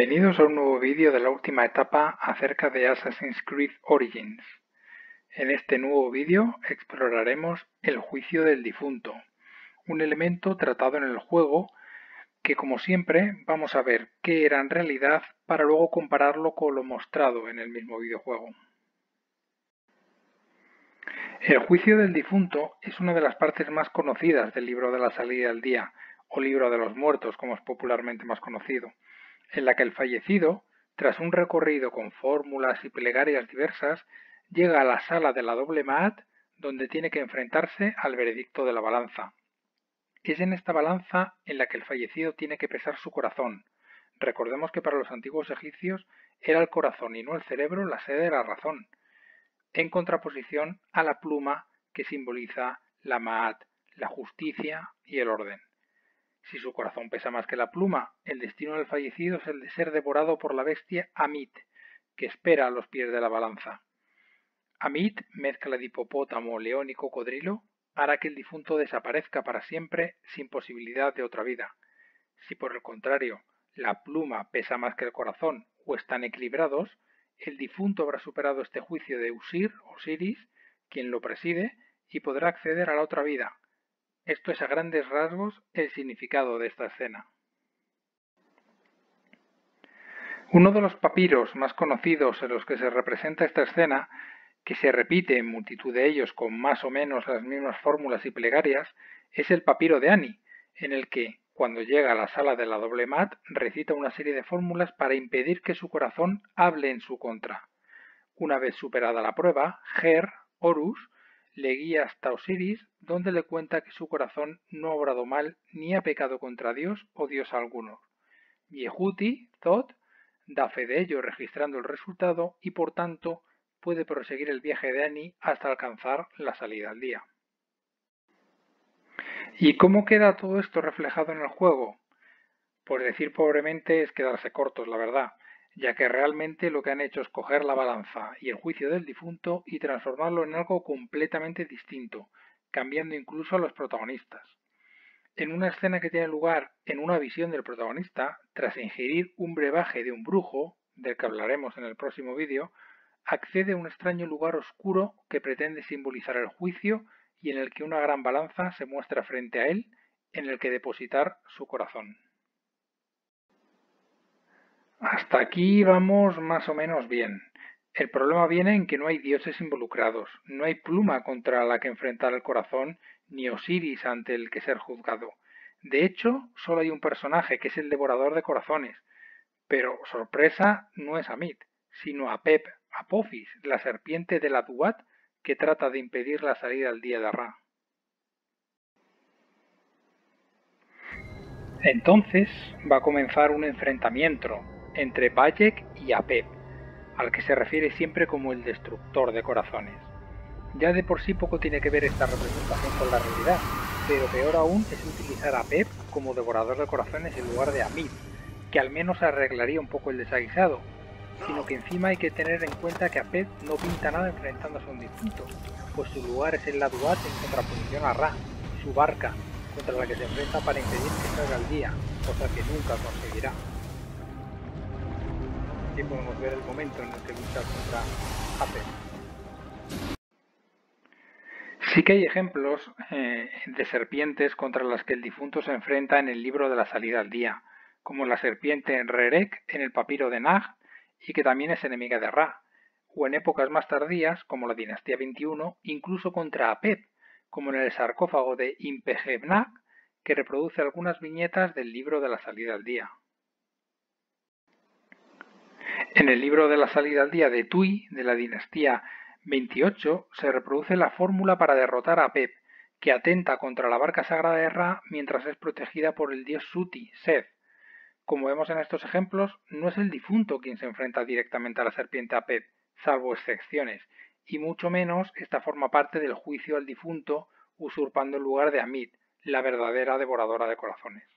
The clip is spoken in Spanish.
Bienvenidos a un nuevo vídeo de la última etapa acerca de Assassin's Creed Origins. En este nuevo vídeo exploraremos el juicio del difunto, un elemento tratado en el juego que, como siempre, vamos a ver qué era en realidad para luego compararlo con lo mostrado en el mismo videojuego. El juicio del difunto es una de las partes más conocidas del libro de la salida al día, o libro de los muertos, como es popularmente más conocido, en la que el fallecido, tras un recorrido con fórmulas y plegarias diversas, llega a la sala de la doble Maat, donde tiene que enfrentarse al veredicto de la balanza. Es en esta balanza en la que el fallecido tiene que pesar su corazón. Recordemos que para los antiguos egipcios era el corazón y no el cerebro la sede de la razón, en contraposición a la pluma que simboliza la Maat, la justicia y el orden. Si su corazón pesa más que la pluma, el destino del fallecido es el de ser devorado por la bestia Amit, que espera a los pies de la balanza. Amit, mezcla de hipopótamo, león y cocodrilo, hará que el difunto desaparezca para siempre sin posibilidad de otra vida. Si por el contrario la pluma pesa más que el corazón o están equilibrados, el difunto habrá superado este juicio de Osiris, quien lo preside, y podrá acceder a la otra vida. Esto es a grandes rasgos el significado de esta escena. Uno de los papiros más conocidos en los que se representa esta escena, que se repite en multitud de ellos con más o menos las mismas fórmulas y plegarias, es el papiro de Ani, en el que, cuando llega a la sala de la doble Maat, recita una serie de fórmulas para impedir que su corazón hable en su contra. Una vez superada la prueba, Horus, le guía hasta Osiris, donde le cuenta que su corazón no ha obrado mal ni ha pecado contra Dios o Dios alguno. Yehuti, Thoth, da fe de ello registrando el resultado y por tanto puede proseguir el viaje de Ani hasta alcanzar la salida al día. ¿Y cómo queda todo esto reflejado en el juego? Por decir pobremente es quedarse cortos, la verdad, ya que realmente lo que han hecho es coger la balanza y el juicio del difunto y transformarlo en algo completamente distinto, cambiando incluso a los protagonistas. En una escena que tiene lugar en una visión del protagonista, tras ingerir un brebaje de un brujo, del que hablaremos en el próximo vídeo, accede a un extraño lugar oscuro que pretende simbolizar el juicio y en el que una gran balanza se muestra frente a él, en el que depositar su corazón. Hasta aquí vamos más o menos bien. El problema viene en que no hay dioses involucrados, no hay pluma contra la que enfrentar el corazón, ni Osiris ante el que ser juzgado. De hecho, solo hay un personaje que es el devorador de corazones, pero sorpresa no es Amit, sino Apophis, la serpiente de la Duat que trata de impedir la salida al día de Ra. Entonces va a comenzar un enfrentamiento entre Bayek y Apep, al que se refiere siempre como el destructor de corazones. Ya de por sí poco tiene que ver esta representación con la realidad, pero peor aún es utilizar a Pep como devorador de corazones en lugar de Amit, que al menos arreglaría un poco el desaguisado, sino que encima hay que tener en cuenta que Apep no pinta nada enfrentándose a un difunto, pues su lugar es en la Duat en contraposición a Ra, su barca, contra la que se enfrenta para impedir que salga al día, cosa que nunca conseguirá. Aquí podemos ver el momento en el que lucha contra Apep. Sí que hay ejemplos de serpientes contra las que el difunto se enfrenta en el libro de la salida al día, como la serpiente Rerek en el papiro de Nag, y que también es enemiga de Ra, o en épocas más tardías, como la dinastía 21, incluso contra Apep, como en el sarcófago de Impehebnag, que reproduce algunas viñetas del libro de la salida al día. En el libro de la salida al día de Tui, de la dinastía 28, se reproduce la fórmula para derrotar a Apep, que atenta contra la barca sagrada de Ra mientras es protegida por el dios Suti, Seth. Como vemos en estos ejemplos, no es el difunto quien se enfrenta directamente a la serpiente Apep, salvo excepciones, y mucho menos esta forma parte del juicio al difunto usurpando el lugar de Amit, la verdadera devoradora de corazones.